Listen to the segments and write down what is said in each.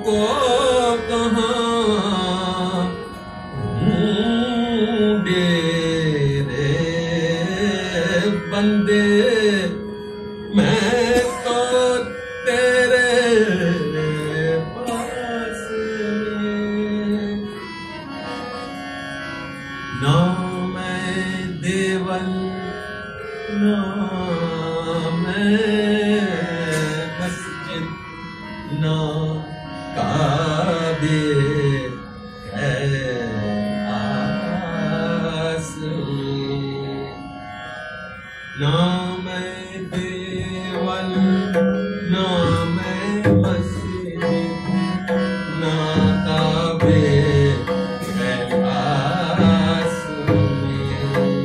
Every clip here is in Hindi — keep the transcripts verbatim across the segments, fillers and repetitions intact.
मोको कहाँ ढूंढे रे बंदे, मैं तो तेरे पास में। ना मैं देवल ना मैं मस्जिद ना काबे है आस में। ना मैं देवल ना मैं मस्जिद ना काबे है आस में।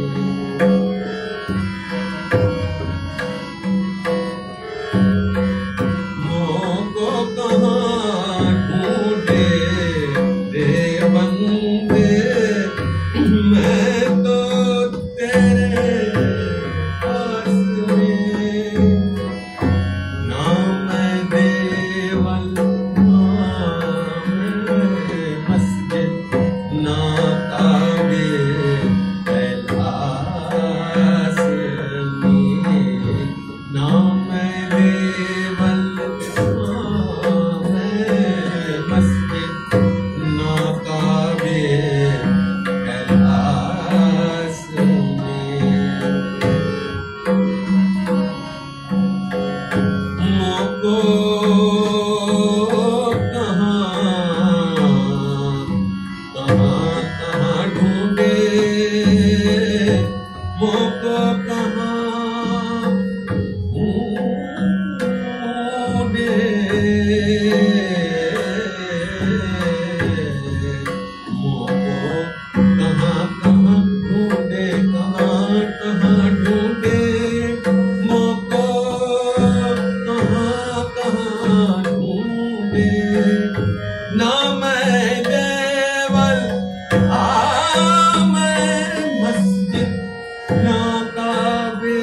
मोको कहाँ ढूंढे रे बंदे, मैं तो तेरे पास में। ना मैं देवल ना मैं मस्जिद ना काबे है आस में। ना मैं देवल ना मैं मस्जिद ना काबे है आस में। मोको कहाँ कहाँ कहाँ ढूंढे, मोको कहाँ ढूंढे, मोको कहाँ कहाँ ढूंढे, कहाँ कहाँ ढूंढे, मोको कहाँ कहाँ ढूंढे। ना मैं देवल आ मैं मस्जिद ना काबे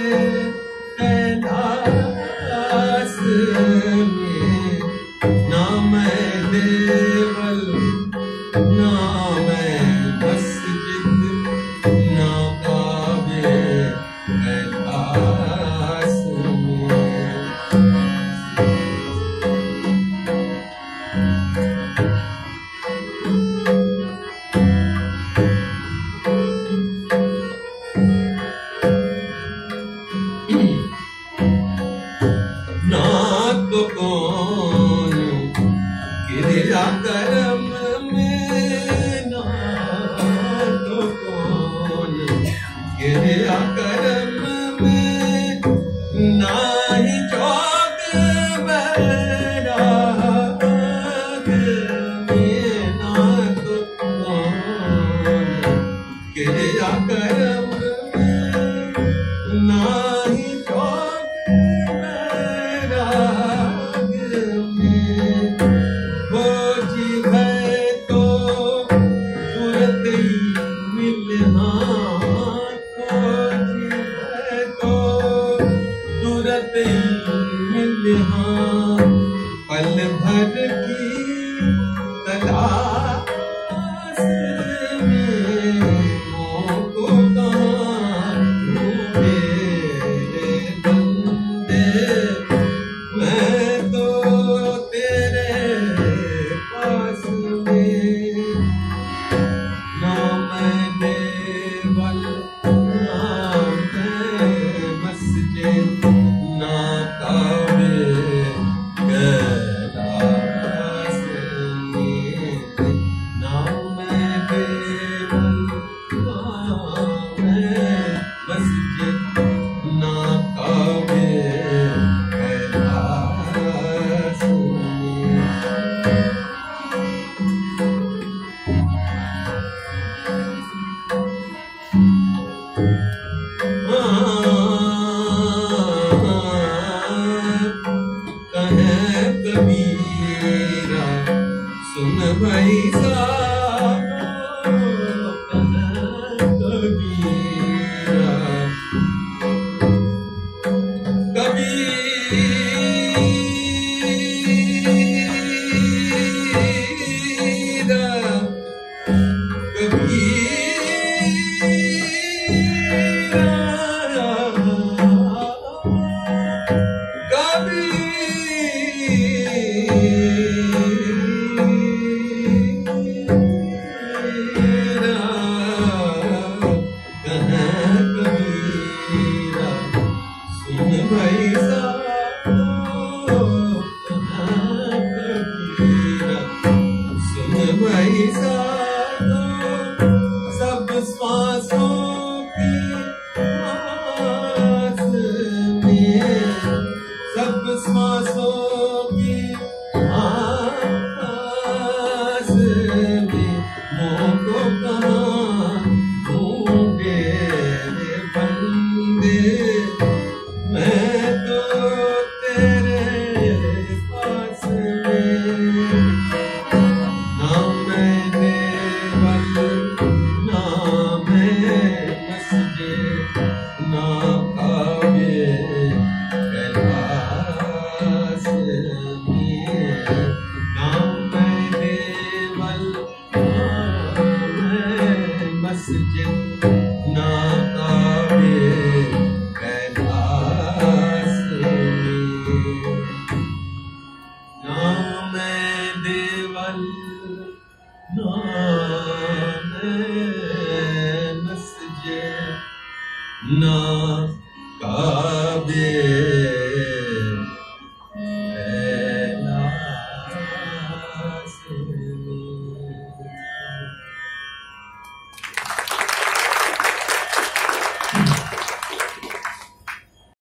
सांसों की आस में मोको कहाँ ढूंढे रे बंदे, मैं तो तेरे पास में। ना मैं देवल ना मैं मस्जिद ना काबे कैलाश में। ना मैं देवल ना मैं मस्जिद ना काबे कैलाश में। ना मैं देवल ना मैं